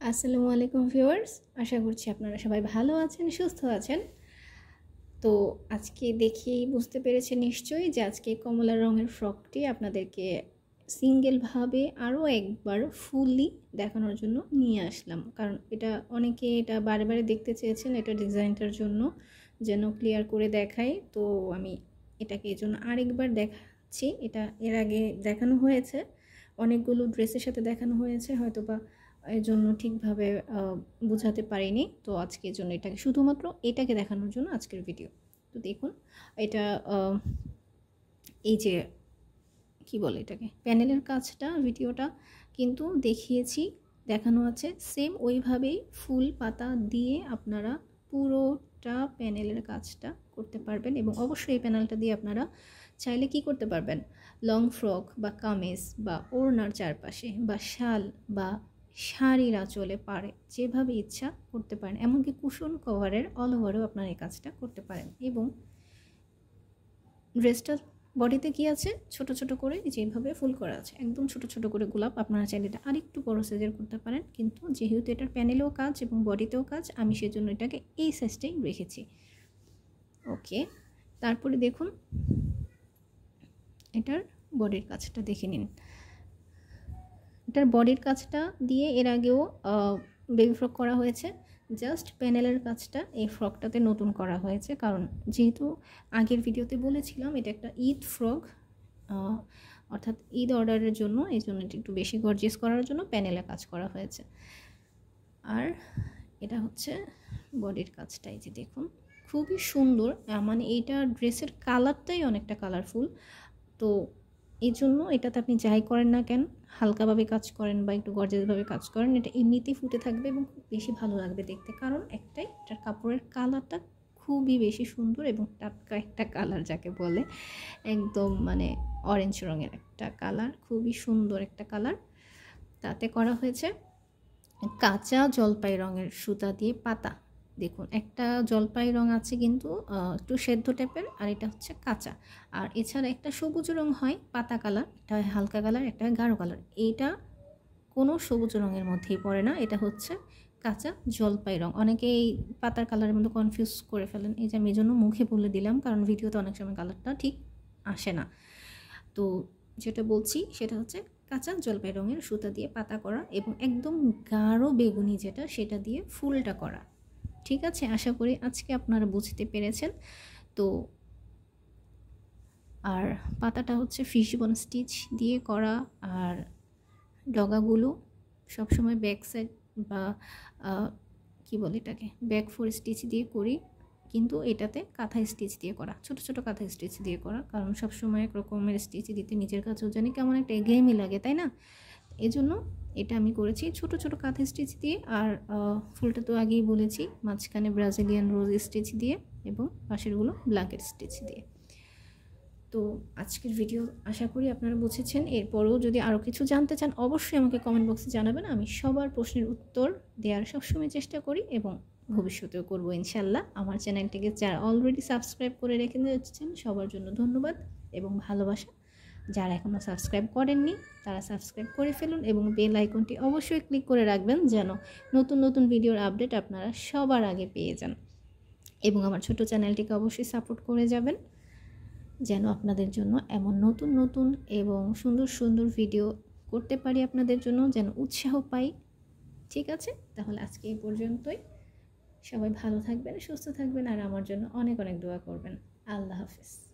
আসসালামু আলাইকুম ভিউয়ার্স, আশা করছি আপনারা সবাই ভালো আছেন, সুস্থ আছেন। তো আজকে দেখেই বুঝতে পেরেছেন নিশ্চয়ই যে আজকে কমলা রঙের ফ্রকটি আপনাদেরকে সিঙ্গেলভাবে আরও একবার ফুললি দেখানোর জন্য নিয়ে আসলাম। কারণ অনেকে এটা বারে বারে দেখতে চেয়েছেন, এটা ডিজাইনটার জন্য যেন ক্লিয়ার করে দেখাই। তো আমি এটাকে এই জন্য আরেকবার দেখাচ্ছি। এটা এর আগে দেখানো হয়েছে, অনেকগুলো ড্রেসের সাথে দেখানো হয়েছে, হয়তো বা এর জন্য ঠিকভাবে বোঝাতে পারিনি। তো আজকের জন্য এটাকে শুধুমাত্র এটাকে দেখানোর জন্য আজকের ভিডিও। তো দেখুন, এটা এই যে কি বলে এটাকে প্যানেলের কাজটা, ভিডিওটা কিন্তু দেখানো আছে সেম ওইভাবেই ফুল পাতা দিয়ে আপনারা পুরোটা প্যানেলের কাজটা করতে পারবেন। এবং অবশ্যই এই প্যানেলটা দিয়ে আপনারা চাইলে কি করতে পারবেন, লং ফ্রক বা কামিজ বা ওড়নার চারপাশে বা শাল বা শাড়ির আঁচলে পারে যেভাবে ইচ্ছা করতে পারেন। এমনকি কুশন কভারের অল ওভারেও আপনারা এই কাজটা করতে পারেন। এবং ড্রেসটার বডিতে কি আছে, ছোট ছোট করে যেভাবে ফুল করা আছে, একদম ছোট ছোট করে গোলাপ। আপনারা চাইলে এটা আরেকটু বড় সাইজের করতে পারেন, কিন্তু যেহেতু এটার প্যানেলেও কাজ এবং বডিতেও কাজ, আমি সেজন্য এটাকে এই সাইজটাই রেখেছি। ওকে, তারপরে দেখুন এটার বডির কাজটা দেখে নিন। এটার বডির কাজটা দিয়ে এর আগেও বেবি ফ্রক করা হয়েছে, জাস্ট প্যানেলের কাজটা এই ফ্রকটাতে নতুন করা হয়েছে। কারণ যেহেতু আগের ভিডিওতে বলেছিলাম এটা একটা ঈদ ফ্রক, অর্থাৎ ঈদ অর্ডারের জন্য, এই জন্য এটা একটু বেশি গর্জিয়াস করার জন্য প্যানেলে কাজ করা হয়েছে। আর এটা হচ্ছে বডির কাজটাই, যে দেখুন খুবই সুন্দর। মানে এইটা ড্রেসের কালারটাই অনেকটা কালারফুল। তো এই জন্য এটাতে আপনি যাই করেন না কেন, হালকাভাবে কাজ করেন বা একটু গর্জিয়াসভাবে কাজ করেন, এটা এমনিতেই ফুটে থাকবে এবং খুব বেশি ভালো লাগবে দেখতে। কারণ একটাই, এটার কাপড়ের কালারটা খুবই বেশি সুন্দর এবং টাটকা একটা কালার যাকে বলে, একদম মানে অরেঞ্জ রঙের একটা কালার, খুবই সুন্দর একটা কালার। তাতে করা হয়েছে কাঁচা জলপাই রঙের সুতা দিয়ে পাতা। দেখুন একটা জলপাই রং আছে কিন্তু একটু সেদ্ধ টাইপের, আর এটা হচ্ছে কাঁচা। আর এছাড়া একটা সবুজ রং হয় পাতা কালার, একটা হয় হালকা কালার, একটা হয় গাঢ় কালার। এইটা কোনো সবুজ রঙের মধ্যেই পড়ে না, এটা হচ্ছে কাঁচা জলপাই রং। অনেকে এই পাতার কালারের মধ্যে কনফিউজ করে ফেলেন, এই যে আমি এই জন্য মুখে বলে দিলাম, কারণ ভিডিওতে অনেক সময় কালারটা ঠিক আসে না। তো যেটা বলছি সেটা হচ্ছে কাঁচা জলপাই রঙের সুতা দিয়ে পাতা করা এবং একদম গাঢ় বেগুনি যেটা, সেটা দিয়ে ফুলটা করা। ঠিক আছে, আশা করি আজকে আপনারা বুঝতে পেরেছেন। তো আর পাতাটা হচ্ছে ফিশবোন স্টিচ দিয়ে করা, আর ডগাগুলো সবসময় ব্যাক সাইড বা কি বলে এটাকে ব্যাক ফোর স্টিচ দিয়ে করি, কিন্তু এটাতে কাঁথা স্টিচ দিয়ে করা, ছোট ছোট কাঁথা স্টিচ দিয়ে করা। কারণ সবসময় এক রকমের স্টিচ দিতে নিজের কাছেও জানি কেমন একটা এঘেয়েমি লাগে, তাই না? এজন্য এটা আমি করেছি ছোট ছোট কাঁথা স্টিচ দিয়ে। আর ফুলটা তো আগেই বলেছি, মাঝখানে ব্রাজিলিয়ান রোজ স্টিচ দিয়ে এবং পাশেরগুলো ব্ল্যাঙ্কেট স্টিচ দিয়ে। তো আজকের ভিডিও আশা করি আপনারা বুঝেছেন। এরপরেও যদি আরও কিছু জানতে চান অবশ্যই আমাকে কমেন্ট বক্সে জানাবেন। আমি সবার প্রশ্নের উত্তর দেওয়ার সবসময় চেষ্টা করি এবং ভবিষ্যতেও করবো ইনশাল্লাহ। আমার চ্যানেলটিকে যারা অলরেডি সাবস্ক্রাইব করে রেখে দিয়েছেন সবার জন্য ধন্যবাদ এবং ভালোবাসা। যারা এখনও সাবস্ক্রাইব করেননি তারা সাবস্ক্রাইব করে ফেলুন এবং বেল আইকনটি অবশ্যই ক্লিক করে রাখবেন, যেন নতুন নতুন ভিডিওর আপডেট আপনারা সবার আগে পেয়ে যান। এবং আমার ছোট চ্যানেলটিকে অবশ্যই সাপোর্ট করে যাবেন, যেন আপনাদের জন্য এমন নতুন নতুন এবং সুন্দর সুন্দর ভিডিও করতে পারি, আপনাদের জন্য যেন উৎসাহ পাই। ঠিক আছে, তাহলে আজকে এই পর্যন্তই। সবাই ভালো থাকবেন, সুস্থ থাকবেন, আর আমার জন্য অনেক অনেক দোয়া করবেন। আল্লাহ হাফেজ।